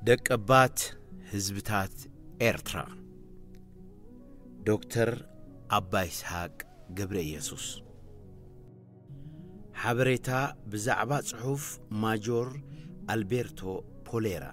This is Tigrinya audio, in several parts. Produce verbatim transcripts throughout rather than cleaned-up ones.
ደቂባት ህዝብታት ኤርትራ ዶክተር አባይ ይስሐቅ ገብረ ኢየሱስ ሓበሬታ ብዛዕባ ጽሑፍ ማጆር አልቤርቶ ፖሌራ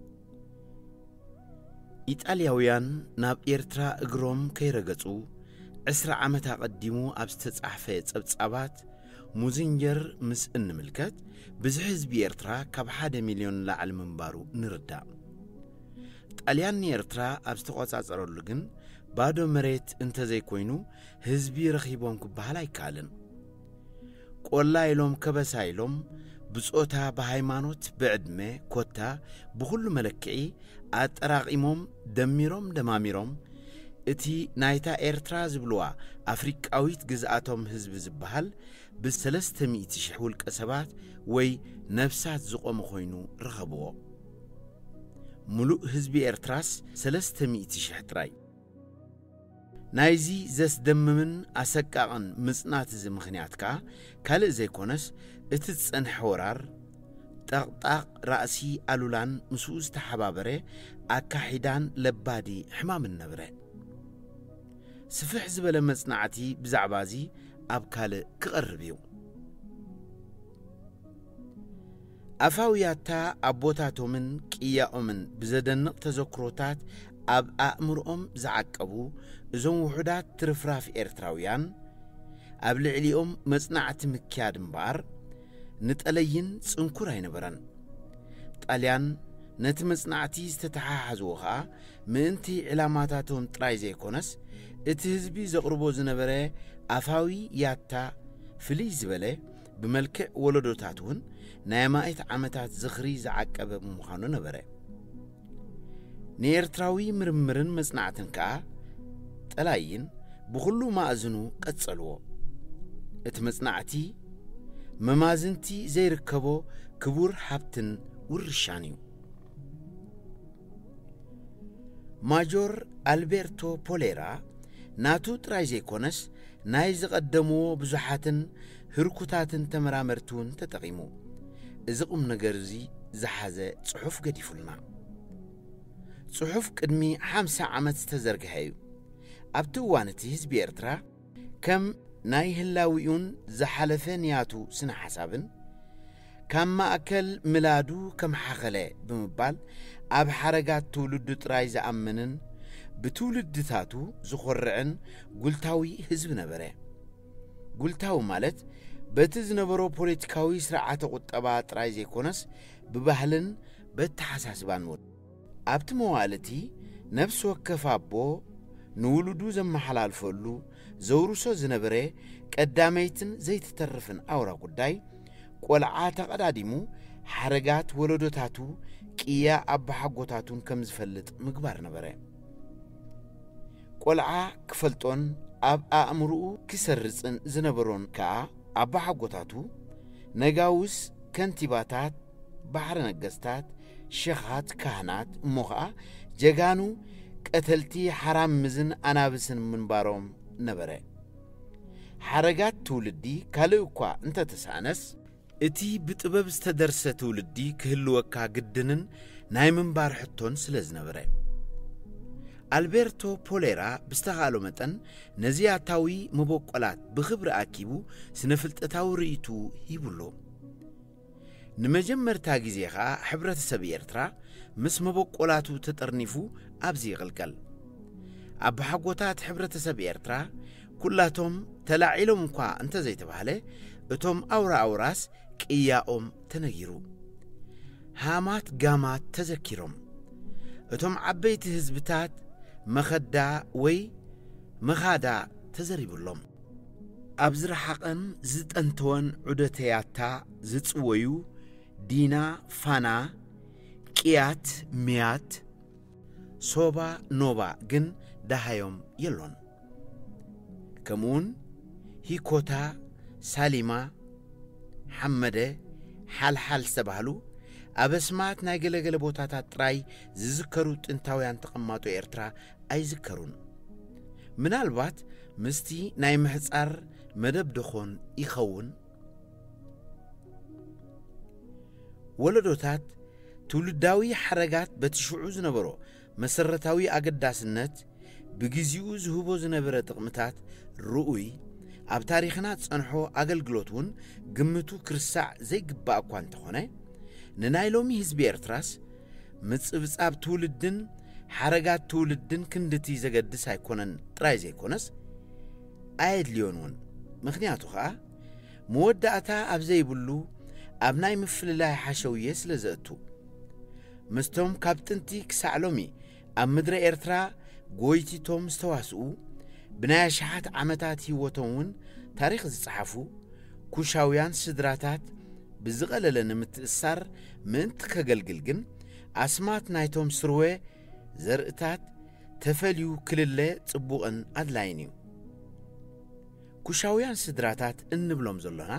ኢጣልያውያን ናብ ኤርትራ እግሮም ከይረገጹ عشر ዓመት አቀዲሙ ኣብ ዝተጻሕፈ ጸብጻባት ሙዝንጀር ምስ እንምልከት ብዙሕ ህዝቢ ኤርትራ ካብ ሓደ ሚሊዮን ላዕሊ ምንባሩ ንርዳ ጣልያን ኤርትራ ኣብ ዝተቆጻጸረሉ ግን ባዶ መሬት እንተ ዘይኮይኑ ህዝቢ ረኺቦም ክበሃል ኣይካልን ቆላ ኢሎም ከበሳ ኢሎም ብጾታ በሃይማኖት በዕድመ ኮታ ብኩሉ መለክዒ ኣጠራቂሞም ደሚሮም ደማሚሮም እቲ ናይታ ኤርትራ ዝብልዋ አፍሪካዊት ግዝኣቶም ህዝብ ዝበሃል ብሰለስተ ሚእቲ ሽሕ ውልቀ ሰባት ወይ ነፍሳት ዝቆመ ኮይኑ ረኸብዎ ሙሉእ ህዝቢ ኤርትራስ ሰለስተ ሚእቲ ሽሕ ጥራይ ናይዚ ዘስደምምን ኣሰቃቕን ምጽናት እዚ ምኽንያትካ ካልእ ዘይኮነስ እቲ ጸንሐ ወራር ጠቕጣቕ ራእሲ ኣሉላን ምስኡ ዝተሓባበረ ኣካሒዳን ለባዲ ሕማምን ነበረ ስፍሕ ዝበለ መጽናዕቲ ብዛዕባዚ ኣብ ካልእ ክቐርብ እዩ ኣፋውያታ ኣቦታቶምን ቅያኦምን ብዘደንቕ ተዘክሮታት ኣብ ኣእምሮኦም ዝዓቀቡ እዞም ውሑዳት ትርፍራፍ ኤርትራውያን ኣብ ልዕሊኦም መጽናዕቲ ምክያድ እምበር ንጠለይን ጽንኩር ኣይነበረን ጣልያን ነቲ መጽናዕቲ ዝተተሓሓዝዎ ኸኣ ምእንቲ ዕላማታቶም ጥራይ ዘይኮነስ እቲ ህዝቢ ዘቕርቦ ዝነበረ ኣፋዊ ያታ ፍልይ ዝበለ ብመልክዕ ወለዶታት እውን ናይ ማእት ዓመታት ዝኽሪ ዝዓቀበ ምዃኑ ነበረ ንኤርትራዊ ምርምርን መጽናዕትን ከዓ ጠላይን ብኩሉ ማእዝኑ ቀጸልዎ እቲ መጽናዕቲ መማዝንቲ ዘይርከቦ ክቡር ሓብትን ውርሻን እዩ ማጆር አልቤርቶ ፖሌራ ናቱ ጥራይ ዘይኮነስ ናይ ዝቐደምዎ ብዙሓትን ህርኩታትን ተመራመርቱን ተጠቂሙ እዚ ቁም ነገር እዚ ዝሓዘ ጽሑፍ ገዲፉልና ጽሑፍ ቅድሚ ሓምሳ ዓመት ዝተዘርግሐ እዩ ኣብቲ እዋን እቲ ህዝቢ ኤርትራ ከም ናይ ህላዊኡን ዝሓለፈ ንያቱ ስነ ሓሳብን ካብ ማእከል ምላዱ ከም ሓኸለ ብምባል ኣብ ሓረጋት ትውልዱ ጥራይ ዝኣምንን ብትውልድታቱ ዝኾርዕን ጉልታዊ ህዝብ ነበረ ጉልታዊ ማለት በቲ ዝነበሮ ፖለቲካዊ ስርዓተ ቁጠባ ጥራይ ዘይኮነስ ብባህልን በተሓሳስባን ወድ ኣብቲ መዋእለቲ ነፍሲ ወከፍ ኣቦ ንውሉዱ ዘመሓላልፈሉ ዘውርሶ ዝነበረ ቀዳመይትን ዘይትተርፍን ኣውራ ጉዳይ ቆልዓ ተቐዳዲሙ ሓረጋት ወለዶታቱ ቅያ ኣባ ሓጎታቱን ከም ዝፈልጥ ምግባር ነበረ ቆልዓ ክፈልጦን ኣብ ኣእምሩኡ ክሰርጽን ዝነበሮን ከዓ ኣባ ሓጎታቱ ነጋውስ ከንቲባታት ባሕረ ነገስታት ሸኻት ካህናት እሞ ከዓ ጀጋኑ ቀተልቲ ሓራም ምዝን ኣናብስን ምንባሮም ነበረ ሓረጋት ትውልዲ ካልእ እኳ እንተተሳነስ እቲ ብጥበብ ዝተደርሰ ትውልዲ ክህልወካ ግድንን ናይ ምንባር ሕቶን ስለ ዝነበረ አልቤርቶ ፖሌራ ብስተኻሎ መጠን ነዚያታዊ መበቆላት ብኽብሪ ኣኪቡ ስነፍልጠታዊ ርእይቱ ሂብሎ ንመጀመርታ ጊዜ ኸኣ ሕብረተሰብ ኤርትራ ምስ መበቆላቱ ተጠርኒፉ ኣብዚ ይቕልቀል ኣብ ሓጎታት ሕብረተሰብ ኤርትራ ኩላቶም ተላዒሎም እኳ እንተ ዘይተባህለ እቶም ኣውራ ኣውራስ ቅያኦም ተነጊሩ ሃማት ጋማት ተዘኪሮም እቶም ዓበይቲ ህዝብታት መኸዳ ወይ መኻዳ ተዘሪብሎም ኣብ ዝረሓቐን ዝጠንተወን ዑደተያታ ዝጽወዩ ዲና ፋና ቅያት ሚያት ሶባ ኖባ ግን ዳሃዮም የሎን ከምኡን ሂኮታ ሳሊማ ሓመደ ሓልሓል ዝተባህሉ ኣበስማት ናይ ገለገለ ቦታታት ጥራይ ዝዝከሩ ጥንታውያን ተቐማጦ ኤርትራ ኣይዝከሩን ምናልባት ምስቲ ናይ ምሕጻር መደብ ድኾን ይኸውን ወለዶታት ትውልዳዊ ሓረጋት በትሽዑ ዝነበሮ መሰረታዊ ኣገዳስነት ብግዚኡ ዝህቦ ዝነበረ ጥቕምታት ርኡይ ኣብ ታሪኽና ጸንሖ ኣገልግሎቱን ግምቱ ክርስሳዕ ዘይግባእ እኳ እንተኾነ ንናይ ሎሚ ህዝቢ ኤርትራስ ምጽብጻብ ትውልድን ሓረጋት ትውልድን ክንድቲ ዘገድስ ኣይኮነን ጥራይ ዘይኮነስ ኣየድልዮን እውን ምኽንያቱ ኸዓ መወዳእታ ኣብ ዘይብሉ ኣብ ናይ ምፍልላይ ሓሸውየ ስለ ዘእቱ ምስቶም ካብ ጥንቲ ክሳዕ ሎሚ ኣብ ምድሪ ኤርትራ ጎይቲቶም ዝተዋስኡ ብናይ ሸሓት ዓመታት ህይወቶም እውን ታሪኽ ዝጸሓፉ ኩሻውያን ስድራታት ብዝቐለለ ንምትእሳር ምእንቲ ከገልግል ግን ኣስማት ናይቶም ስርወ ዘርእታት ተፈልዩ ክልለ ጽቡቕን ኣድላይን እዩ ኩሻውያን ስድራታት እንብሎም ዘለና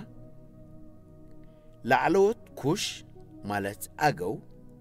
ላዕለዎት ኩሽ ማለት ኣገው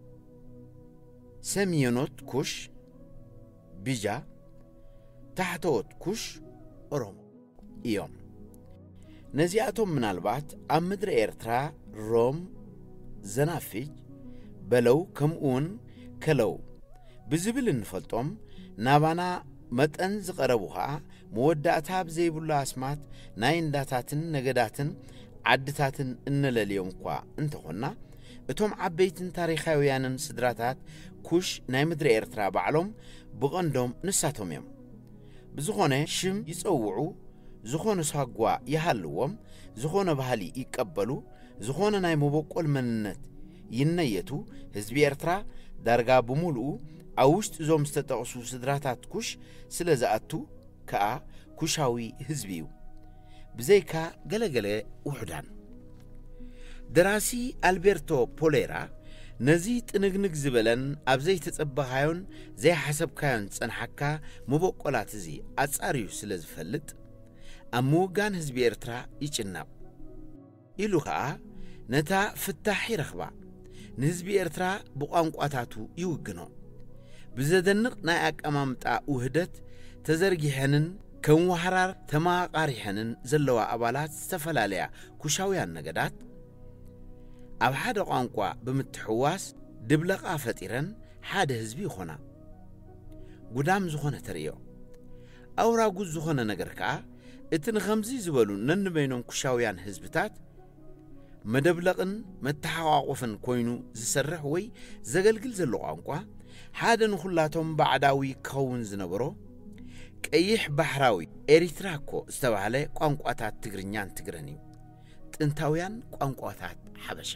ሰሚዮኖት ኩሽ ቢጃ ታሕተዎት ኩሽ ኦሮሞ እዮም ነዚኣቶም ምናልባት ኣብ ምድሪ ኤርትራ ሮም ዘናፊጅ በለው ከምኡውን ከለው ብዝብል እንፈልጦም ናባና መጠን ዝቐረቡ ኸዓ መወዳእታ ብዘይብሉ ኣስማት ናይ እንዳታትን ነገዳትን ዓድታትን እንለልዮም እኳ እንተኾና እቶም ዓበይትን ታሪኻውያንን ስድራታት ኩሽ ናይ ምድሪ ኤርትራ ባዕሎም ብቐንዶም ንሳቶም እዮም ብዝኾነ ሽም ይጸውዑ ዝኾነ ሳጓ ይሃልዎም ዝኾነ ባህሊ ይቀበሉ ዝኾነ ናይ መበቆል መንነት ይነየቱ ህዝቢ ኤርትራ ዳርጋ ብሙሉእ ኣብ ውሽጢ እዞም ዝተጠቕሱ ስድራታት ኩሽ ስለ ዝኣቱ ከዓ ኩሻዊ ህዝቢ እዩ ብዘይካ ገለገለ ውሑዳን ደራሲ ኣልቤርቶ ፖሌራ ነዚ ጥንግንግ ዝበለን ኣብ ዘይተጸበኻዮን ዘይሓሰብካዮን ጸንሓካ መበቆላት እዚ ኣጻርዩ ስለ ዝፈልጥ ኣብ ምውጋን ህዝቢ ኤርትራ ይጭናቕ ኢሉ ከዓ ነታ ፍታሕ ይረኽባ ንህዝቢ ኤርትራ ብቋንቋታቱ ይውግኖ ብዘደንቕ ናይ ኣቀማምጣ ውህደት ተዘርጊሐንን ከም ወሃራር ተማቃሪሐንን ዘለዋ ኣባላት ዝተፈላለያ ኩሻውያን ነገዳት ኣብ ሓደ ቋንቋ ብምትሕዋስ ድብለቓ ፈጢረን ሓደ ህዝቢ ይኾና ጉዳም ዝኾነ ተርእዮ ኣውራጉዝ ዝኾነ ነገር ከዓ እቲ ንኸምዚ ዝበሉ ነንበይኖም ኩሻውያን ህዝብታት መደብለቕን መተሓቋቁፍን ኮይኑ ዝሰርሕ ወይ ዘገልግል ዘሎ ቋንቋ ሓደ ንኹላቶም ባዕዳዊ ክኸውን ዝነበሮ ቀይሕ ባሕራዊ ኤሪትራ እኮ ዝተባህለ ቋንቋታት ትግርኛን ትግረን እዩ ጥንታውያን ቋንቋታት ሓበሻ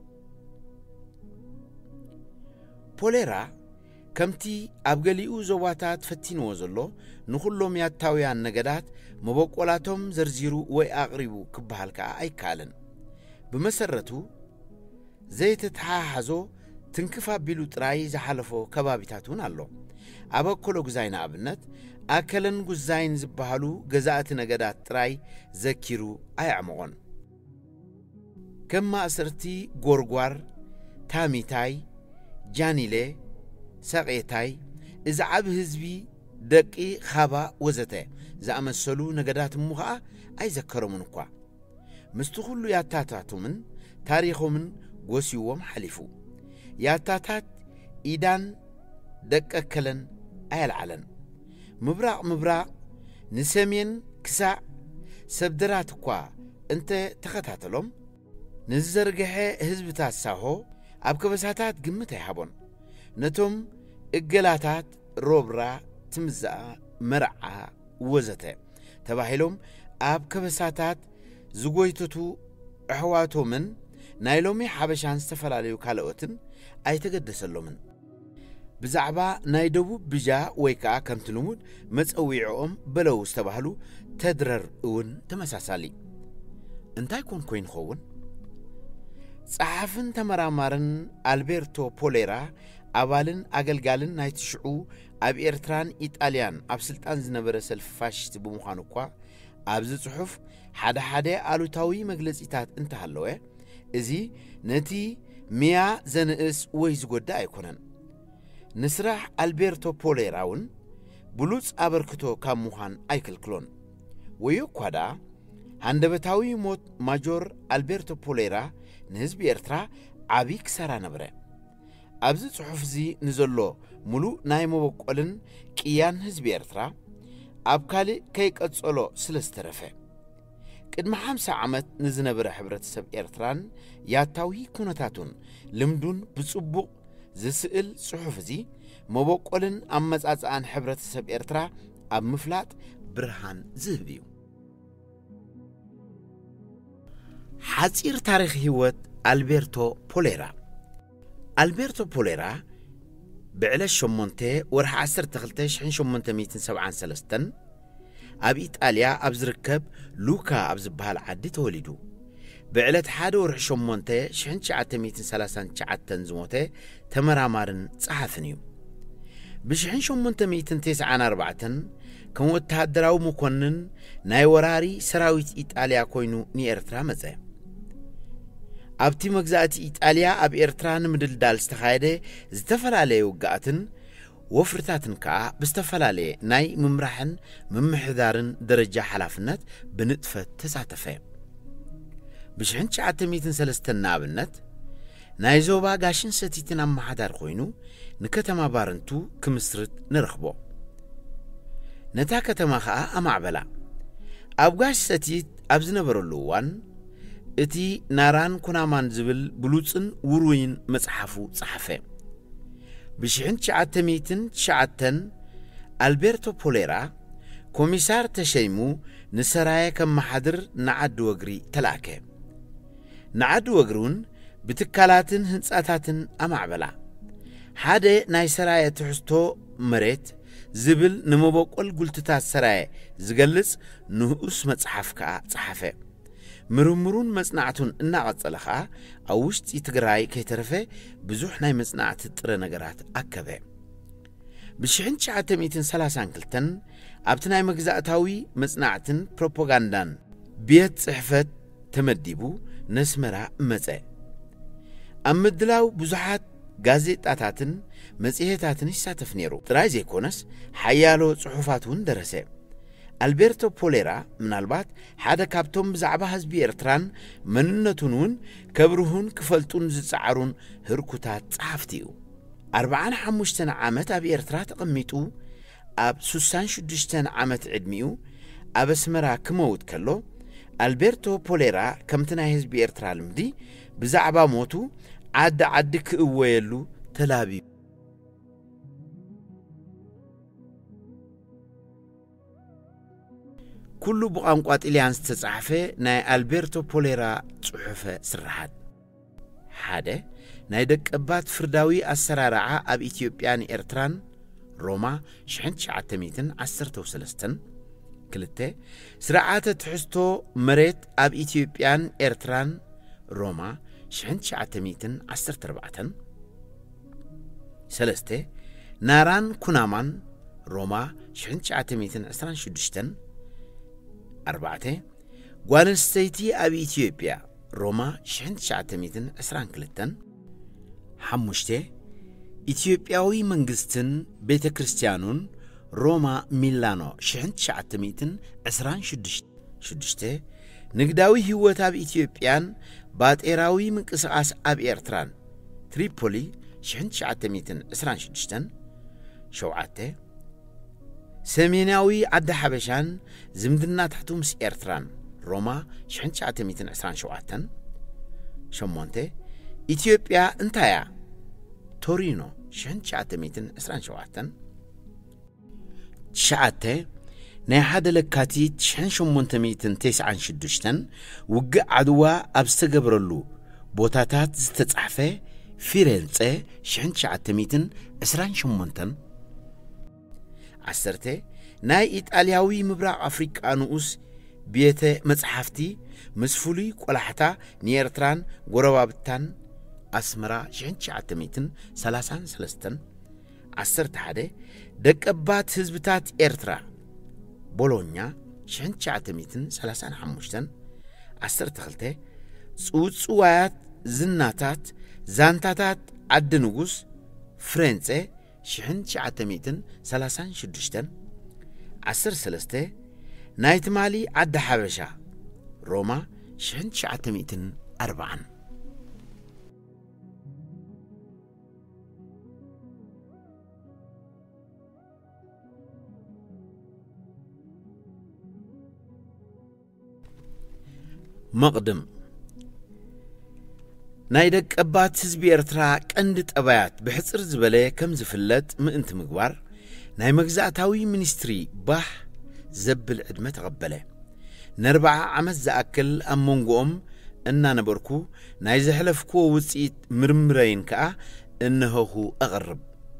ፖሌራ ከምቲ ኣብ ገሊኡ ዞባታት ፈቲንዎ ዘሎ ንኹሎም ያታውያን ነገዳት መበቆላቶም ዘርዚሩ ወይ ኣቕሪቡ ክበሃል ከዓ ኣይከኣልን ብመሰረቱ ዘይተተሓሓዞ ትንክፍ ኣቢሉ ጥራይ ዝሓለፎ ከባቢታት እውን ኣሎ ኣብ ኣኮሎ ጉዛይና ኣብነት ኣከለን ጉዛይን ዝበሃሉ ገዛእቲ ነገዳት ጥራይ ዘኪሩ ኣያዕምቖን ከም ማእሰርቲ ጎርጓር ታሚታይ ጃኒሌ ሰቄታይ እዚ ዓብ ህዝቢ ደቂ ኻባ ወዘተ ዝኣመሰሉ ነገዳት እሞ ከዓ ኣይዘከሮምን እኳ ምስቲ ኩሉ ያታታቱምን ታሪኾምን ጎሲዎም ሓሊፉ ያታታት ኢዳን ደቀከለን ኣየልዓለን ምብራቕ ምብራቕ ንሰሜን ክሳዕ ሰብደራት እኳ እንተ ተኸታተሎም ንዝርግሕ ህዝብታት ሳሆ ኣብ ከበሳታት ግምት ኣይሃቦን ነቶም እገላታት ሮብራ ትምዛኣ መርዓ ወዘተ ተባሂሎም ኣብ ከበሳታት ዝጎይተቱ ኣሕዋቶምን ናይ ሎሚ ሓበሻን ዝተፈላለዩ ካልኦትን ኣይተገደሰሎምን ብዛዕባ ናይ ደቡብ ብጃ ወይ ከዓ ከምቲ ልሙድ መፀዊዖኦም በለው ዝተባህሉ ተድረር እውን ተመሳሳሊ እንታይ ኮን ኮይን ኸውን ጸሓፍን ተመራማርን ኣልቤርቶ ፖሌራ ኣባልን ኣገልጋልን ናይ ትሽዑ ኣብ ኤርትራን ኢጣልያን ኣብ ስልጣን ዝነበረ ሰልፍ ፋሽስት ብምዃኑ እኳ ኣብዚ ጽሑፍ ሓደ ሓደ ኣሉታዊ መግለጺታት እንተሃለወ እዚ ነቲ ሚያ ዘንእስ ወይ ዝጎዳ ኣይኮነን ንስራሕ ኣልቤርቶ ፖሌራውን ብሉጽ ኣበርክቶ ካብ ምዃን ኣይክልክሎን ወዮ ኳዳ ሃንደበታዊ ሞት ማጆር ኣልቤርቶ ፖሌራ ንህዝቢ ኤርትራ ዓቢ ክሳራ ነበረ ኣብዚ ጽሑፍ እዚ ንዘሎ ሙሉእ ናይ መበቆልን ቅያን ህዝቢ ኤርትራ ኣብ ካልእ ከይቀጸሎ ስለ ዝተረፈ ቅድሚ ሓምሳ ዓመት ንዝነበረ ሕብረተሰብ ኤርትራን ያታዊ ኩነታቱን ልምዱን ብጽቡቕ ዝስእል ጽሑፍ እዚ መበቆልን ኣመጻጽኣን ሕብረተሰብ ኤርትራ ኣብ ምፍላጥ ብርሃን ዝህብ እዩ። ሓጺር ታሪኽ ህይወት ኣልቤርቶ ፖሌራ ኣልቤርቶ ፖሌራ ብዕለት ሸሞንተ ወርሒ ዓሰርተ ክልተ ሽሕን ሸሞንተ ሚእትን ሰብዓን ሰለስተን ኣብ ኢጣልያ ኣብ ዝርከብ ሉካ ኣብ ዝበሃል ዓዲ ተወሊዱ ብዕለት ሓደ ወርሒ ሸሞንተ ሽሕን ትሽዓተ ሚእትን ሰላሳን ትሽዓተን ዝሞተ ተመራማርን ጸሓፍን እዩ። ብሽሕን ሸሞንተ ሚእትን ትስዓን ኣርባዕተን ከም ወተሃደራዊ መኮንን ናይ ወራሪ ሰራዊት ኢጣልያ ኮይኑ ንኤርትራ መጸ። ኣብቲ መግዛእቲ ኢጣልያ ኣብ ኤርትራ ንምድልዳል ዝተኻየደ ዝተፈላለየ ውግኣትን ወፍርታትን ከዓ ብዝተፈላለየ ናይ ምምራሕን ምምሕዳርን ደረጃ ሓላፍነት ብንጥፈት ተሳተፈ። ብሽሕን ትሽዓተ ሚእትን ሰለስተን ንኣብነት ናይ ዞባ ጋሽን ሰቲትን ኣመሓዳር ኮይኑ ንከተማ ባርንቱ ክምስርት ንረኽቦ። ነታ ከተማ ከዓ ኣማዕበላ። ኣብ ጋሽ ሰቲት ኣብ ዝነበረሉ እዋን እቲ ናራን ኩናማን ዝብል ብሉፅን ውሩይን መጽሓፉ ጸሓፈ። ብሽሕን ትሽዓተ ሚእትን ትሽዓተን ኣልቤርቶ ፖሌራ ኮሚሳር ተሸይሙ ንሰራየ ከም መሓድር ንዓዲ ወግሪ ተላእከ። ንዓዲ ወግሪውን ብትካላትን ህንጻታትን ኣማዕበላ። ሓደ ናይ ሰራየ ትሕዝቶ መሬት ዝብል ንመበቆል ጉልትታት ሰራየ ዝገልጽ ንኡስ መጽሓፍ ከዓ ጸሓፈ። ምርምሩን መጽናዕቱን እናቐጸለ ከዓ ኣብ ውሽጢ ትግራይ ከይተረፈ ብዙሕ ናይ መጽናዕቲ ጥረ ነገራት ኣከበ። ብሽሕን ትሽዓተ ሚእትን ሰላሳን ክልተን ኣብቲ ናይ መግዛእታዊ መጽናዕትን ፕሮፓጋንዳን ቤት ጽሕፈት ተመዲቡ ነስመራ መጸ። ኣብ ምድላው ብዙሓት ጋዜጣታትን መጽሔታትን ይሳተፍ ነይሩ። ጥራይ ዘይኮነስ ሓያሎ ጽሑፋት እውን ደረሰ። ኣልቤርቶ ፖሌራ ምናልባት ሓደ ካብቶም ብዛዕባ ህዝቢ ኤርትራን መንነቱን እውን ከብርሁን ክፈልጡን ዝጸዓሩን ህርኩታት ጸሓፍቲ እዩ። ኣርባዓን ሓሙሽተን ዓመት ኣብ ኤርትራ ተቐሚጡ ኣብ ስሳን ሽዱሽተን ዓመት ዕድሚኡ ኣብ ኣስመራ ክመውት ከሎ ኣልቤርቶ ፖሌራ ከምቲ ናይ ህዝቢ ኤርትራ ልምዲ ብዛዕባ ሞቱ ዓዲ ዓዲ ክእወየሉ ተላቢቡ። ኩሉ ብቋንቋ ጣልያን ዝተጻሕፈ ናይ ኣልቤርቶ ፖሌራ ጽሑፈ ስራሓት ሓደ ናይ ደቂባት ፍርዳዊ ኣሰራርዓ ኣብ ኢትዮጵያን ኤርትራን ሮማ ሽሕን ትሽዓተ ሚእትን ዓሰርተ ወሰለስተን ክልተ ስርዓተ ትሕዝቶ መሬት ኣብ ኢትዮጵያን ኤርትራን ሮማ ሽሕን ትሽዓተ ሚእትን ዓሰርተ ኣርባዕተን ሰለስተ ናራን ኩናማን ሮማ ሽሕን ትሽዓተ ሚእትን ዕስራን ሽዱሽተን أربعة ጓንስተይቲ ኣብ ኢትዮጵያ ሮማ ሽሕን ትሽዓተ ሚእትን ዕስራን ክልተን ሓሙሽተ ኢትዮጵያዊ መንግስትን ቤተ ክርስቲያኑን ሮማ ሚላኖ ሽሕን ትሽዓተ ሚእትን ዕስራን ሽዱሽተ ንግዳዊ ህይወት ኣብ ኢትዮጵያን ባጤራዊ ምንቅስቓስ ኣብ ኤርትራን ትሪፖሊ ሽሕን ትሽዓተ ሚእትን ዕስራን ሽዱሽተን ሸውዓተ ሰሜናዊ ዓዲ ሓበሻን ዝምድናታቱ ምስ ኤርትራን ሮማ ሽሕን ትሽዓተ ሚእትን ዕስራን ሸውዓተን ሸሞንተ ኢትዮጵያ እንታያ ቶሪኖ ሽሕን ትሽዓተ ሚእትን ዕስራን ሸውዓተን ትሽዓተ ናይ ሓደ ለካቲት ሽሕን ሸሞንተ ሚእትን ትስዓን ሽዱሽተን ውግእ ዓድዋ ኣብ ዝተገብረሉ ቦታታት ዝተጻሕፈ ፊሬንጸ ሽሕን ትሽዓተ ሚእትን ዕስራን ሸሞንተን ዓሰርተ ናይ ኢጣልያዊ ምብራቕ ኣፍሪቃ ንኡስ ቤተ መጽሓፍቲ ምስ ፍሉይ ቆላሕታ ንኤርትራን ጎረባብታን ኣስመራ ሽሕን ትሽዓተ ሚእትን ሰላሳን ሰለስተን ዓሰርተ ሓደ ደቂባት ህዝብታት ኤርትራ ቦሎኛ ሽሕን ትሽዓተ ሚእትን ሰላሳን ሓሙሽተን ዓሰርተ ክልተ ጽውጽዋያት ዝናታት ዛንታታት ዓዲ ንጉስ ፍሬንጸ ሽሕን ትሽዓተ ሚእትን ሰላሳን ሽዱሽተን ዓሰርተ ሰለስተ ናይ ትማሊ ዓዲ ሓበሻ ሮማ ሽሕን ትሽዓተ ሚእትን ኣርባዓን مقدم ናይ ደቂባት ህዝቢ ኤርትራ ቀንዲ ጠባያት ብሕጽር ዝበለ ከም ዝፍለጥ ምእንቲ ምግባር ናይ መግዛእታዊ ሚኒስትሪ ባህ ዘብል ዕድመ ተቐበለ ነርባዓ ዓመት ዝኣክል ኣብ መንጎኦም እናነበርኩ ናይ ዘሕለፍክዎ ውፅኢት ምርምረይን ከዓ እነሆሁ ኣቕርብ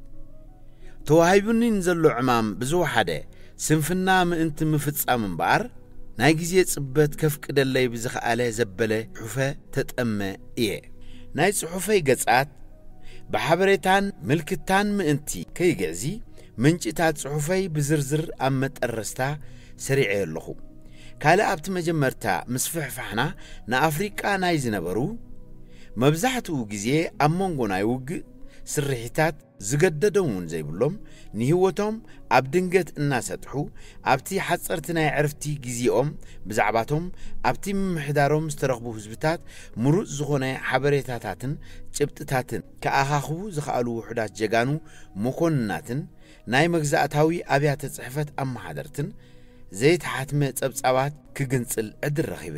ተዋሂቡኒ ንዘሎ ዕማም ብዝወሓደ ስንፍና ምእንቲ ምፍጻም እምበኣር ናይ ግዜ ጽበት ከፍቅደለይ ብዝኸኣለ ዘበለ ሑፈ ተጠመ እየ ናይ ጽሑፈይ ገጻት ብሓበሬታን ምልክታን ምእንቲ ከይገዕዚ ምንጭታት ጽሑፈይ ብዝርዝር ኣብ መጠረስታ ሰሪዐ ኣለኹ ካልእ ኣብቲ መጀመርታ ምስ ፍሕፋሕና ንኣፍሪቃ ናይ ዝነበሩ መብዛሕትኡ ግዜ ኣብ መንጎ ናይ ውግእ ስርሒታት ዝገደዶምን ዘይብሎም ንህይወቶም ኣብ ድንገት እናሰጥሑ ኣብቲ ሓጸርቲ ናይ ዕርፍቲ ግዜኦም ብዛዕባቶም ኣብቲ ምምሕዳሮም ዝተረኽቡ ህዝብታት ምሩጽ ዝኾነ ሓበሬታታትን ጭብጥታትን ከኣኻኽቡ ዝኽኣሉ ውሕዳት ጀጋኑ መኮንናትን ናይ መግዛእታዊ ኣብያተ ጽሕፈት ኣመሓደርትን ዘይተሓትመ ጸብጻባት ክግንጽል ዕድል ረኺበ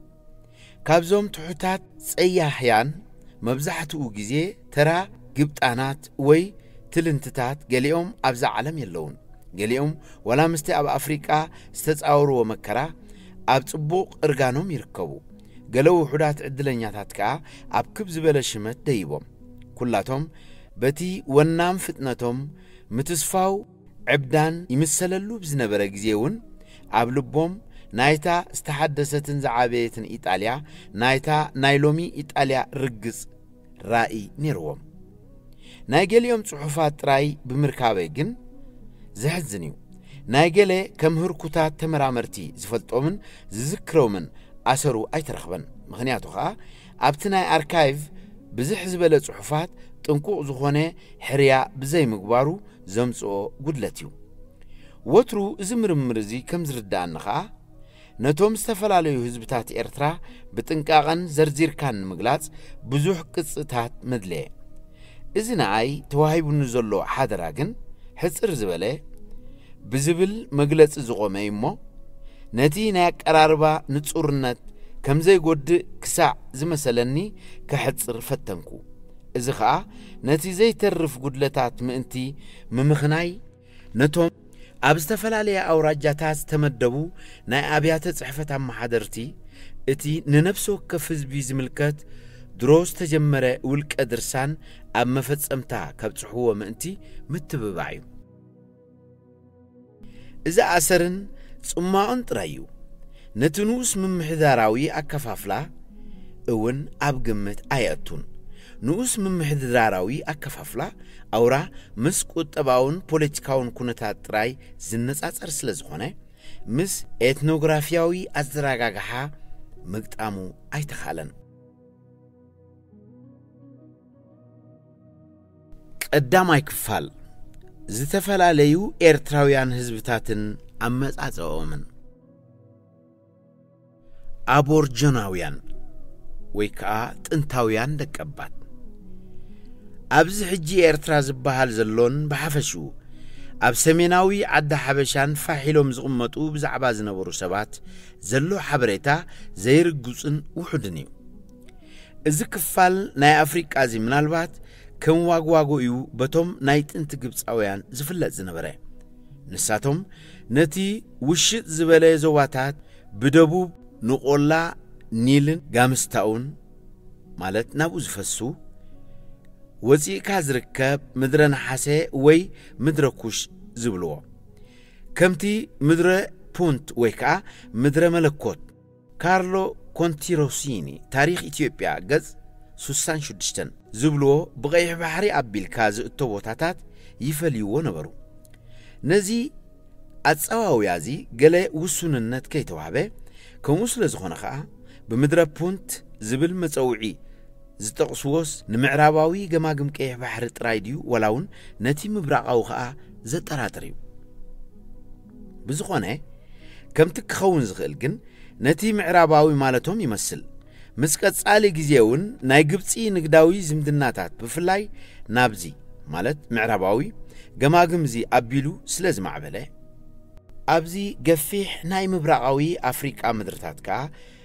ካብዞም ትሑታት ጸያሕያን መብዛሕትኡ ግዜ ተራ ግብጣናት ወይ ትልንትታት ገሊኦም ኣብዛ ዓለም የለውን ገሊኦም ወላ ምስቲ ኣብ ኣፍሪቃ ዝተጻወርዎ መከራ ኣብ ጽቡቕ እርጋኖም ይርከቡ ገለ ውሑዳት ዕድለኛታት ከዓ ኣብ ክብ ዝበለ ሽመት ደይቦም ኩላቶም በቲ ወናም ፍጥነቶም ምትስፋው ዕብዳን ይምሰለሉ ብዝነበረ ግዜ እውን ኣብ ልቦም ናይታ ዝተሓደሰትን ዝዓበየትን ኢጣልያ ናይታ ናይ ሎሚ ኢጣልያ ርግጽ ራእይ ነይርዎም ናይ ገሊኦም ጽሑፋት ጥራይ ብምርካበይ ግን ዘሕዝን እዩ ናይ ገለ ከም ህርኩታት ተመራመርቲ ዝፈልጦምን ዝዝክሮምን ኣሰሩ ኣይተረኽበን ምኽንያቱ ከዓ ኣብቲ ናይ ኣርካይቭ ብዙሕ ዝበለ ጽሑፋት ጥንቁቕ ዝኾነ ሕርያ ብዘይ ምግባሩ ዘምጽኦ ጉድለት እዩ ወትሩ እዚ ምርምር እዚ ከም ዝርዳእኒ ከዓ ነቶም ዝተፈላለዩ ህዝብታት ኤርትራ ብጥንቃቐን ዘርዚርካን ንምግላጽ ብዙሕ ቅጽታት መድለየ እዚ ንኣይ ተዋሂቡኒ ዘሎ ሓደራ ግን ሕጽር ዝበለ ብዝብል መግለጺ ዝቆመ እሞ ነቲ ናይ ኣቀራርባ ንጹርነት ከም ዘይጎድእ ክሳዕ ዝመሰለኒ ከሕጽር ፈተንኩ እዚ ከዓ ነቲ ዘይተርፍ ጉድለታት ምእንቲ ምምኽናይ ነቶም ኣብ ዝተፈላለየ ኣውራጃታት ዝተመደቡ ናይ ኣብያተ ጽሕፈት ኣመሓደርቲ እቲ ንነፍሲ ወከፍ ህዝቢ ዝምልከት ድሮ ዝተጀመረ ውልቀ ድርሳን ኣብ መፈጸምታ ከብጽሕዎ ምእንቲ ምትብባዕ እዩ እዚ ኣሰርን ጽማቕን ጥራይ እዩ ነቲ ንኡስ ምምሕዳራዊ ኣከፋፍላ እውን ኣብ ግምት ኣየእቱን ንኡስ ምምሕዳራዊ ኣከፋፍላ ኣውራ ምስ ቁጠባውን ፖለቲካውን ኩነታት ጥራይ ዝነጻጸር ስለ ዝኾነ ምስ ኤትኖግራፊያዊ ኣዘራጋግሓ ምግጣሙ ኣይተኻለን ቀዳማይ ክፋል ዝተፈላለዩ ኤርትራውያን ህዝብታትን ኣመጻጽኦምን ኣቦርጅናውያን ወይ ከዓ ጥንታውያን ደቀባት ኣብዚ ሕጂ ኤርትራ ዝበሃል ዘሎን ብሓፈሽኡ ኣብ ሰሜናዊ ዓዲ ሓበሻን ፋሒሎም ዝቕመጡ ብዛዕባ ዝነበሩ ሰባት ዘሎ ሓበሬታ ዘይርግጽን ውሑድን እዩ እዚ ክፋል ናይ ኣፍሪቃ እዚ ምናልባት ከም ዋግዋጎ እዩ በቶም ናይ ጥንቲ ግብፃውያን ዝፍለጥ ዝነበረ ንሳቶም ነቲ ውሽጥ ዝበለ ዞባታት ብደቡብ ንቆላ ኒልን ጋምስታውን ማለት ናብኡ ዝፈሱ ወፂእካ ዝርከብ ምድረ ነሓሴ ወይ ምድረ ኩሽ ዝብልዎ ከምቲ ምድረ ፑንት ወይ ከዓ ምድረ መለኮት ካርሎ ኮንቲሮሲኒ ታሪኽ ኢትዮጵያ ገጽ ስልሳ ወሽዱሽተ ዝብልዎ ብቀይሕ ባሕሪ ኣቢልካ ዝእቶ ቦታታት ይፈልይዎ ነበሩ ነዚ ኣጸዋውያዚ ገለ ውሱንነት ከይተዋህበ ከምኡ ስለ ዝኾነ ከዓ ብምድረ ፑንት ዝብል መፀውዒ ዝጠቕስዎስ ንምዕራባዊ ገማግም ቀይሕ ባሕሪ ጥራይ ድዩ ወላውን ነቲ ምብራቃዊ ከዓ ዘጠራጥር እዩ ብዝኾነ ከምቲ ክኸውን ዝኽእል ግን ነቲ ምዕራባዊ ማለቶም ይመስል ምስ ቀጻሊ ግዜውን ናይ ግብፂ ንግዳዊ ዝምድናታት ብፍላይ ናብዚ ማለት ምዕራባዊ ገማግምዚ ኣቢሉ ስለ ዝማዕበለ ኣብዚ ገፊሕ ናይ ምብራቃዊ ኣፍሪቃ ምድርታት ከዓ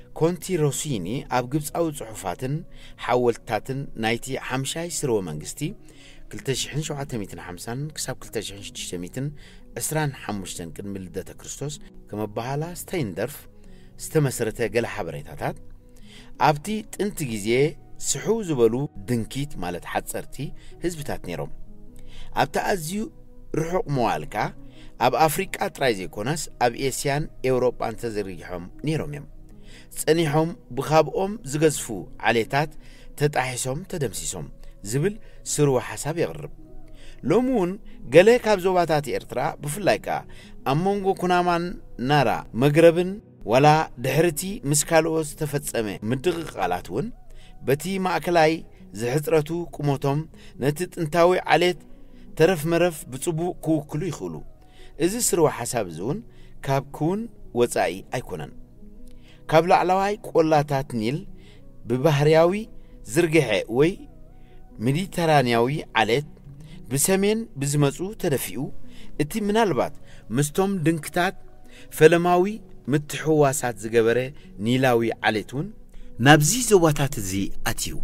كونتي روسيني أب جبس أو صحفاتن حولتاتن نايتي حمشاي سرو منجستي كلتشحن شو عتميتن حمسان كسب كلتشحن شتشميتن أسران حمشتن كن ملدة كريستوس كما بحالا ستيندرف استمسرته جل حبريتات أبتي أنت جزية سحو زبلو دنكيت مالت حتصرتي هزبتات نيروم أبتا أزيو رحق موالكا أب أفريقيا ترايزي كوناس أب إيسيان أوروبا انتزريحهم نيروم يم سنيحهم بخابهم زغزفو عليتات تتحيسهم تدمسيسهم زبل سرو حساب يغرب لومون قلي كاب زوباتات إرترا بفلايكا أمونغو كنامان نارا مغربن ولا دحرتي مسكالوس تفتصمه مدغ قالاتون بتي ماكلاي زحطرتو قموتهم نتت انتاوي عليت ترف مرف بصبو كوكلو يخلو إذا سرو حساب زون كاب كون وصاي أيكونن كاب لعلواي قولاتات نيل ببحرياوي زرقحي وي ميديترانياوي عليت بسمين بزمصو تدفيو اتي منالبات مستوم دنكتات فلماوي متحواسات زغبره نيلاوي عليتون نابزي زواتات زي اتيو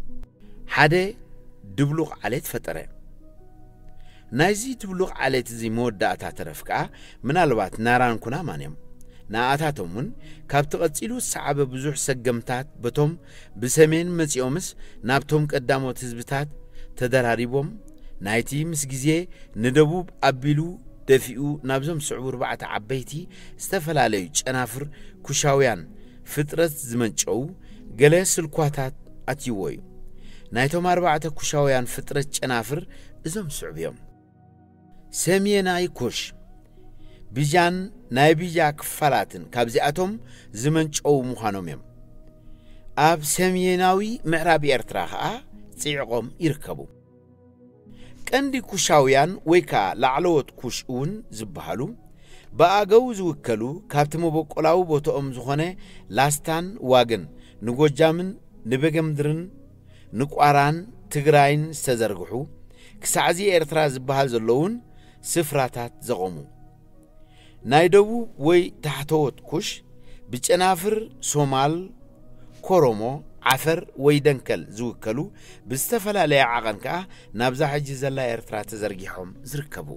حدا دبلوغ عليت فتره نايزي دبلوغ عليت زي موداتا ترفكا منالبات ناران كنا مانيم نااتاتومن كابت قصيلو صعب بزح سجمتات بتوم بسمين مصيومس نابتوم قداموت حزبتات تدراريبوم نايتي مس غزي ندبوب ابيلو دفيو نابزم سعور بعت عبيتي استفلالي چنافر كوشاويان فطرت زمنچو جلس الكواتات اتيوي نايتوم اربعه كوشاويان فطرت چنافر ازم سعبيوم سميناي كوش بيجان نايبيجا كفالاتن كابزياتهم زمنچو مخانوم يم اب سميناوي معراب إرترا خا صيقوم يركبو كندي كوشاويان ويكا لعلوت كوشون زبحالو باغو زوكلو كابتمو بقلاو بوتوم زخونه لاستان واغن نغوجامن نبغمدرن نقاران تግራይን ዝተዘርግሑ ክሳዕዚ ኤርትራ ዝባሃል ዘለውን ስፍራታት ዘቆሙ ናይ ደቡብ ወይ ታሕተወት ኩሽ ብጨናፍር ሶማል ኮሮሞ عفر ويدنكل زوكلو بستفلا لي عقنكا نابزا حجي زلا إرترا تزرقيحهم زركبو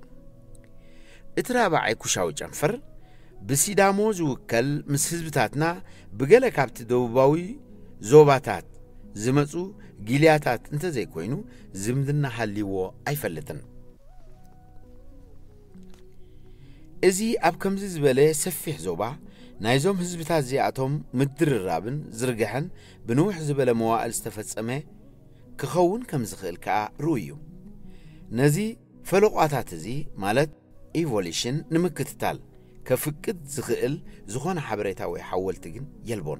اترابعي كوشاو جنفر بسيدامو زوكل مس حزبتاتنا بقلا كابت دوباوي زوباتات زمصو جيلياتات انت زي كوينو زمدنا حليو ايفلتن ازي اب كمز زبله سفيح زوبا نايزوم حزبتات زياتهم مدر الرابن زرقحن بنوح زبله مواقل استفصمه كخون كم زخيل كا رويو نزي فلقاتات زي مالت ايفوليشن نمكتتال كفكت زخيل زخون حبريتاوي حولتجن يلبون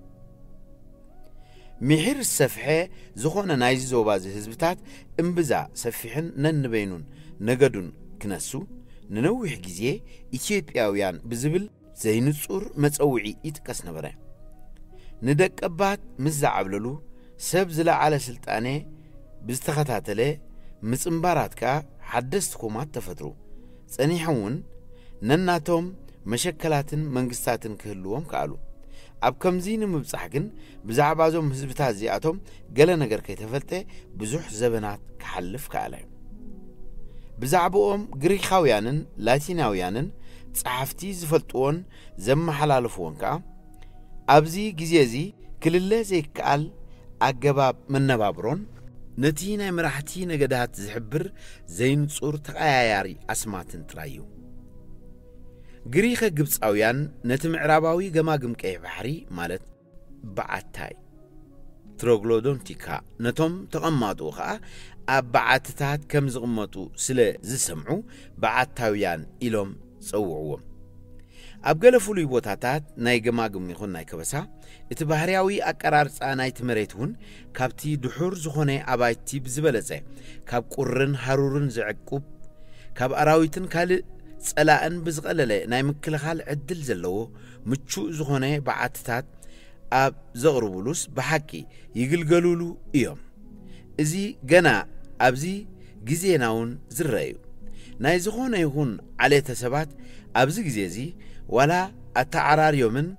ميحر السفحه زخون نايزي زوبازي حزبتات امبزا سفيحن ننبينون نقدون كنسو ننوح جزيه إثيوبياويان بزبل زي نصور مصوعي يتقس نبره ندقبات مزعبللو سب زلا على سلطانه بزتخاتاتله مصنباراتكا حدثكومات تفطرو صنيحون نناتهم مشكلاتن منغستاتن كهلوهم قالو اب كمزين مبصح كن بزعبازهم حزبتات زياتهم قال نجر كيتفلته بزح زبنات كحلف كاله بزعبهم غريخاويانن لاتيناويانن صحفتي زفلطون زمحلالفون كا ابزي غزيزي كلله زي قال اغباب منبابرون نتينا مرحتي نغدات زحبر زين صور تقاياري اسماتن ترايو غريخه غبصاويان نتمعراباوي غماغم قي بحري مالت بعتاي تروغلودونتيكا نتوم تقماطو خا ابعتታት كم زقمطو سلا زسمعو بعتاويان إلوم صوعوهم أبقلفولي بوتاتات ناي جماغم يخون ناي كبسا اتبهرياوي أقرار صاناي تمريتون كابتي دحور زخوني أبايتي بزبلزي كاب قرن حرورن زعقوب كاب أراويتن كالي صلاأن بزغلله ناي مكلخال عدل زلو مچو زخوني بعتታት أب زغربولوس بحكي يقلقلولو إيوم إزي جنا أبزي جزيناون زرّيو ناي زخونه يهون عليه تسبات أبزي جزيزي ولا التعرار يومن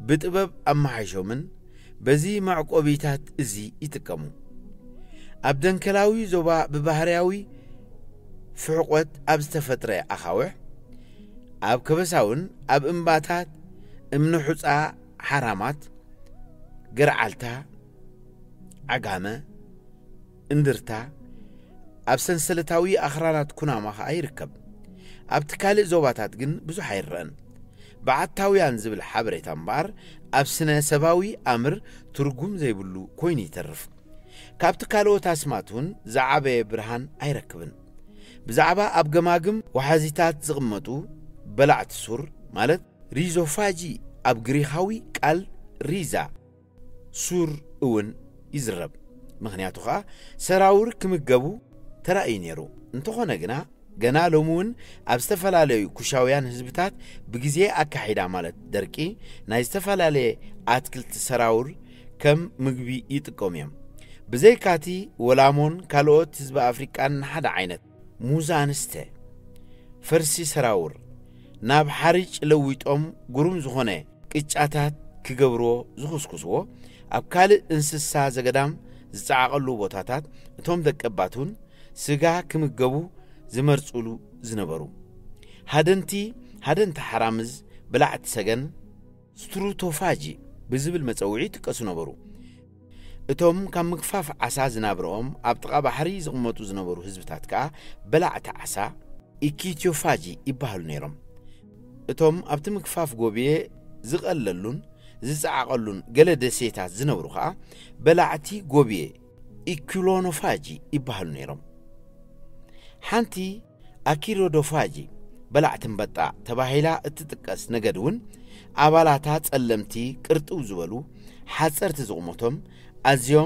بطبب أمحيشومن بزي معقوبيتات ازي يتكمو أبدن كلاوي زوبا ببهرياوي فعقوت أبستفتري أخاوح أب كبساون أب إمباتات امنحوصا حرامات قرعالتا عقامة اندرتا أب سنسلتاوي أخرانات كناماخا أيركب أب تكالي زوباتات جن بزو حيران بعد تاويان زبل حبري تنبار أب سنة سباوي أمر ترقوم زي بلو كويني ترف كابت كالوت اسماتون زعابة برهان أيركبن بزعبا أب جماجم وحازيتات زغمتو بلعت سور مالت ريزوفاجي أب جريخاوي قال ريزا سور اون يزرب مخنياتو خا سراور كمجبو ترأي نيرو انتو خونه جنا جنا لومون أبستفلالي كوشاويان هزبتات بجزية أكحيدا مالت دركي نايستفلالي أتكلت سراور كم مجبي يتقوميم بزي كاتي ولامون كالوت هزب أفريقان حدا عينت موزانسته فرسي سراور ناب حرج لويت أم قروم زخونه كيشاتات كجبرو زخسكسو أبكال انسسا زقدام زعقلو بوتاتات توم دكباتون سجا كمجبو زمرصولو زنبرو هادنتي هادنت حرامز بلعت سجن ستروتوفاجي بزبل مصوعي تقسو نبرو اتوم كم مكفاف عسا زنابروم ابطقا بحري زقمتو زنبرو حزبتات كا بلعت عسا ايكيتيوفاجي يبهلو نيرم اتوم ابت مكفاف غوبيه زقللون زعقلون قل دسيتات زنبرو خا بلعتي غوبيه ايكولونوفاجي يبهلو نيرم حانتي أكيرودوفاجي بلعتن بطا تباهيلا اتتقس نقدون عبالاتات ألمتي كرتو زولو حاسرت زغمتهم أزيوم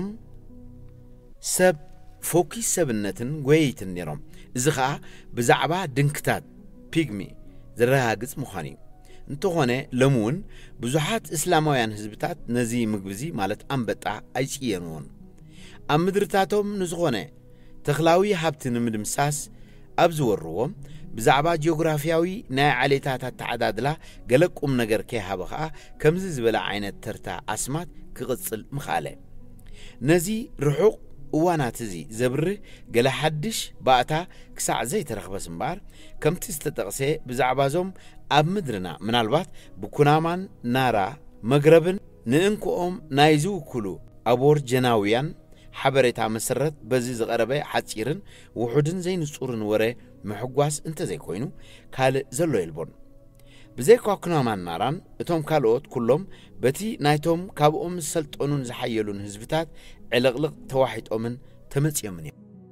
سب فوكي سبنتن ويتن نيرم إزخا بزعبا دنكتات بيغمي زرهاقز مخاني انتو هونه لمون بزوحات إسلامويان هزبتات نزي مقبزي مالت أنبطا أيشيانون أمدرتاتهم نزغونه تخلاوي حبتن مدمساس أبزوروهم بزعبا جيوغرافياوي نا عليتات التعدادلا قلقهم نجر كيها بخا كمزز بلا عينة ترتا أسمات كغصل مخالي نزي رحوق واناتزي زبره قل حدش باعتا كساع زي ترخبس مبار كم تستتغسي بزعبازهم أب مدرنا من البات بكونامان نارا مغربن ننكوهم نايزو كلو أبور جناويان حبريتا مسرت بزي زغربي حتيرن وحدن زي نصورن وري محقواس انت زي كوينو كال زلو يلبون بزي كوكنا من ناران اتوم كالوت كلهم بتي نايتوم كابقوم سلطونون زحيلون هزبتات علقلق تواحد اومن تمت يمني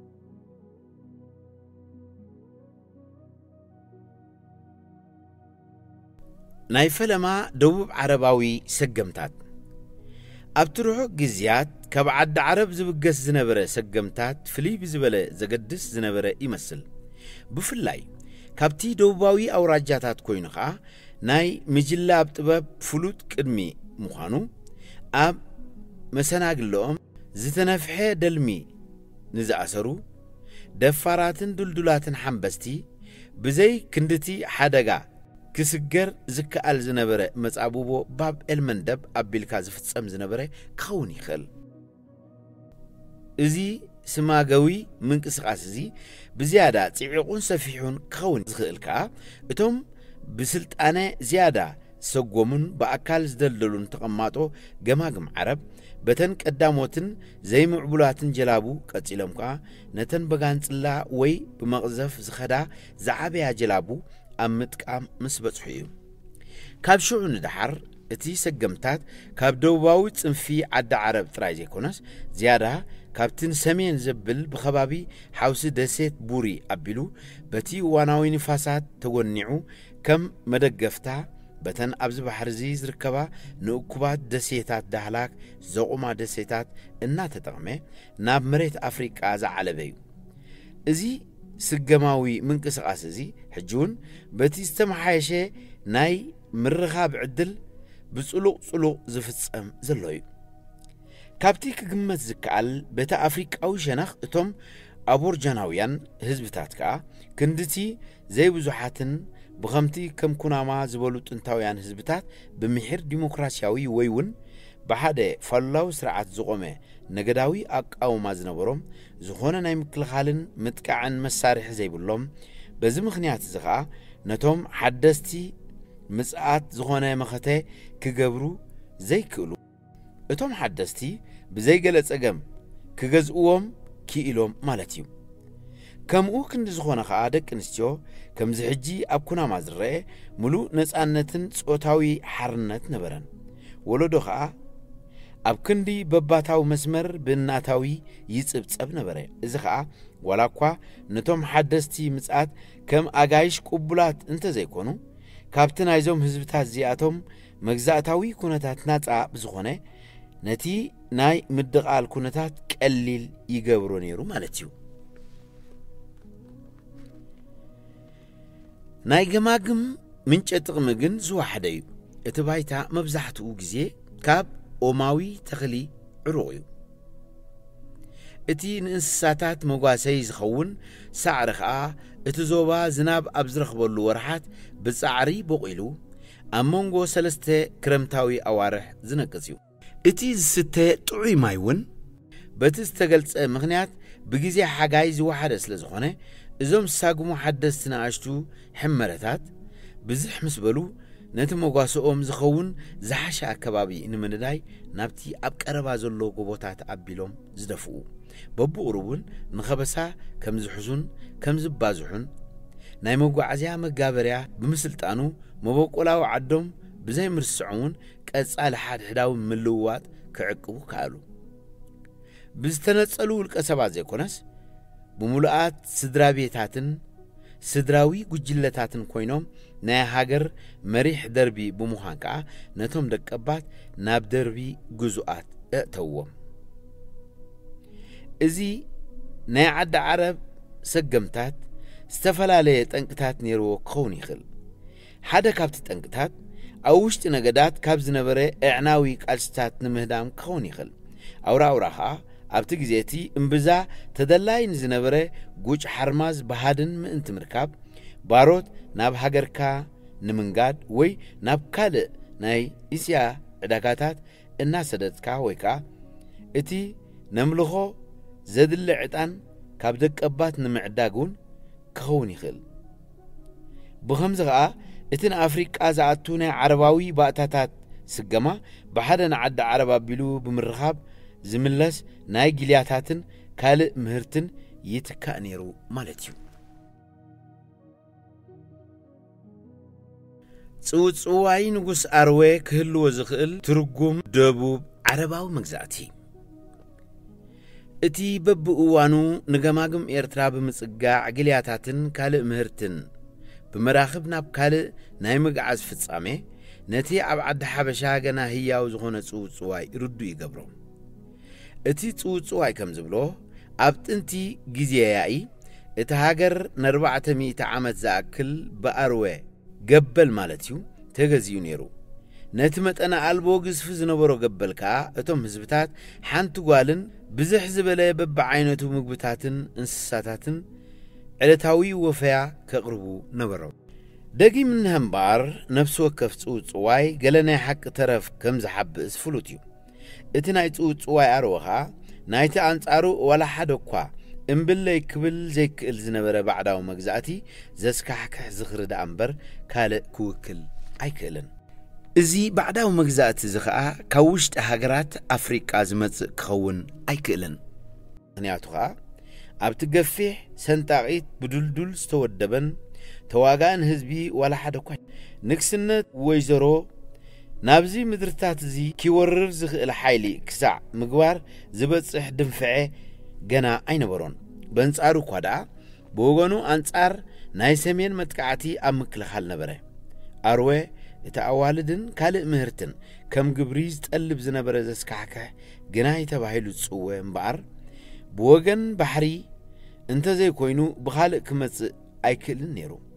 نايفلما دوب عرباوي سقمتات أبتروحو جزيات كبعد عرب زبقس زنبرة سقمتات فلي بزبلة زقدس زنبرة يمثل بفلاي كابتي دوباوي أو راجاتات كوينخا ناي مجلة بتباب فلوت كرمي مخانو أب مسناق اللوم زتنفحي دلمي نزعسرو دفاراتن دلدلاتن حنبستي بزي كندتي حدقا كسجر زكال زنبرة مصابوبو باب المندب أبيلكا زفتسم زنبرة كوني خل إزي سماقوي من كسقاس زي بزيادة تعيقون سفيحون كون زخلكا اتم بسلت أنا زيادة سقومن بأكال زدلدلون تقماتو جماجم عرب بتن قداموتن زي معبولاتن جلابو قصيلمكا نتن بغانص لا وي بمغزف زخدا زعابيا جلابو أمتقام مسبصحيو كاب شعون دحر اتي سقمتات كاب دوباوي صنفي عد عرب تراي زيكونس زياده كابتن سمين زبل بخبابي حوس دسيت بوري أبلو بتي واناوي نفاسات تغنيعو كم مدقفتا بتن أبز بحرزيز ركبا نوكبات دسيتات دهلاك زقوما دسيتات إنا تتغمي ناب مريت أفريقيا زعال بيو إزي سقماوي من قسقاس إزي حجون بتي استمحايشي ناي مرغاب عدل بصلوق صلوق زفتسم زلوي كابتيك قمت زكال بتا أفريقيا أو شنخ اتم أبور جناويان هزبتاتكا كندتي زي بزوحاتن بخمتي كم كناما زبولو تنتاويان هزبتات بمحير ديمقراسياوي ويون بحادة فلاو سرعات زقومة نقداوي أقاو مازنبروم زخونا ناي مكلخالن متكعن مسارح زي بلوم بزي مخنيات زغا نتوم حدستي مساعات زخونا مخته كقبرو زي كقلو اتوم حدستي بزي قلت اقام كغزقوهم كيلوم مالتيو كم او كند زخونا خادك انستيو كم زحجي ابكونا مازرره ملو نصانتن صوتاوي حرنت نبرن ولدو خا اب كندي بباتاو مسمر بناتاوي يصبصب نبره እዚ خا ወላኳ ነቶም ሓደስቲ ምጽአት ከም አጋይሽ ቁቡላት እንተ ዘይኮኑ ካብተን አይዞም ህዝብታት ዚአቶም መግዛእታዊ ኩነታት ናጻ ብዝኾነ ነቲ ናይ ምድቃል ኩነታት ቀሊል ይገብሩ ነይሩ ማለት እዩ ናይ ገማግም ምንጭ ጥቅም ግን ዝዋሕደ እዩ እቲ ባይታ መብዛሕትኡ ግዜ ካብ ኦማዊ ተኽሊ ዕሩቕ እዩ እቲ ንእንስሳታት መጓሰይ ዝኸውን ሳዕሪ ከዓ እቲ ዞባ ዝናብ ኣብ ዝረኽበሉ ወርሓት ብጻዕሪ በቂሉ ኣብ መንጎ ሰለስተ ክረምታዊ ኣዋርሕ ዝነቅጽ እዩ እቲ ዝስተ ጥዑይ ማይ እውን በቲ ዝተገልጸ ምኽንያት ብግዜ ሓጋይ ዝዋሓደ ስለ ዝኾነ እዞም ሳጉሙ ሓደስቲ ንኣሽቱ ሕመረታት ብዝሕ ምስ በሉ ነቲ መጓሰኦም ዝኸውን ዝሓሸ ኣከባቢ ንምንዳይ ናብቲ ኣብ ቀረባ ዘሎ ጎቦታት ኣቢሎም ዝደፍኡ በብቕሩቡን ንኸበሳ ከም ዝሕዙን ከም ዝባዝሑን ናይ መጓዓዝያ መጋበርያ ብምስልጣኑ መበቆላዊ ዓዶም ብዘይ ምርስዖውን ቀጻሊ ሓድሕዳዊ ምልውዋጥ ክዕቅቡ ከኣሉ ብዝተነጸሉ ውልቀ ሰባት ዘይኮነስ ብሙሉኣት ስድራ ቤታትን ስድራዊ ጉጅለታትን ኮይኖም ናይ ሃገር መሪሕ ደርቢ ብምዃን ከዓ ነቶም ደቀባት ናብ ደርቢ ጉዙኣት እተዎም እዚ ናይ ዓዲ ዓረብ ሰገምታት ዝተፈላለዩ ጠንቅታት ነይርዎ ክኸውን ይኽእል ሓደ ካብቲ ጠንቅታት ኣብ ውሽጢ ነገዳት ካብ ዝነበረ ዕዕናዊ ቃልስታት ንምህዳም ክኸውን ይኽእል ኣውራውራ ከዓ ኣብቲ ግዜቲ እምብዛ ተደላይ ንዝነበረ ጉጭ ሓርማዝ ባህድን ምእንቲ ምርካብ ባሮት ናብ ሃገርካ ንምንጋድ ወይ ናብ ካልእ ናይ እስያ ዕዳጋታት እናሰደድካ ወይ ከዓ እቲ ነምልኾ ዘድለ ዕጣን ካብ ደቀባት ንምዕዳጉን ክኸውን ይኽእል ብኸምዚ ከዓ እቲ ንኣፍሪቃ ዝኣቱ ናይ ዓረባዊ ባእታታት ስገማ ብሓደ ንዓዲ ዓረብ ኣቢሉ ብምርኻብ ዝምለስ ናይ ግልያታትን ካልእ ምህርትን ይትካእ ነይሩ ማለት እዩ ጽውጽዋይ ንጉስ ኣርዌ ክህልዎ ዝኽእል ትርጉም ደቡብ ዓረባዊ መግዛእቲ እቲ በብእዋኑ ንገማግም ኤርትራ ብምጽጋዕ ግልያታትን ካልእ ምህርትን ብምራኽብ ናብ ካልእ ናይ ምግዓዝ ፍጻሜ ነቲ ኣብ ዓዲ ሓበሻ ገና ህያው ዝኾነ ጽውጽዋይ ርዱ ይገብሮ እቲ ጽውጽዋይ ከም ዝብሎ ኣብ ጥንቲ ግዜ ያኢ እቲ ሃገር ንኣርባዕተ ሚእቲ ዓመት ዝኣክል ብኣርዌ ገበል ማለት እዩ ተገዚኡ ነይሩ ነቲ መጠነ ኣልቦ ግዝፊ ዝነበሮ ገበል ከዓ እቶም ህዝብታት ሓንቲ ጓልን ብዝሕ ዝበለ በብዓይነቱ ምግብታትን እንስሳታትን ዕለታዊ ወፈያ ከቕርቡ ነበሮም ደጊም ንህምባር ነፍሲ ወከፍ ጽውጽዋይ ገለ ናይ ሓቂ ተረፍ ከም ዝሓብእስ ፍሉጥ እዩ እቲ ናይ ጽውጽዋይ ኣርወኻ ናይቲ ኣንጻሩ ወላ ሓደ እኳ እምብለይ ክብል ዘይክእል ዝነበረ ባዕዳዊ መግዛእቲ ዘስካሕክሕ ዝኽርዳእ እምበር ካልእ ክውክል ኣይክእልን እዚ ባዕዳዊ መግዛእቲ እዚ ከዓ ካብ ውሽጢ ሃገራት ኣፍሪቃ ዝመጽእ ክኸውን ኣይክእልን ምክንያቱ ከዓ ኣብቲ ገፊሕ ሰንጣቂት ብዱልዱል ዝተወደበን ተዋጋእን ህዝቢ ወላ ሓደ እኳ ንግስነት ወይዘሮ ናብዚ ምድርታት እዚ ኪወርር ዝኽእል ሓይሊ ክሳዕ ምግባር ዝበጽሕ ድንፍዐ ገና ኣይነበሮን በንጻሩ እኳ ደኣ ብወገኑ ኣንጻር ናይ ሰሜን መጥቃዕቲ ኣብ ምክልኻል ነበረ ኣርዌ እቲ ኣዋልድን ካልእ ምህርትን ከም ግብሪ ዝጠልብ ዝነበረ ዘስካሕክሕ ግና ተባሂሉ ዝጽውዕ እምበኣር ብወገን ባሕሪ እንተዘይኮይኑ ብኻልእ ክመጽእ ኣይክእልን ነይሩ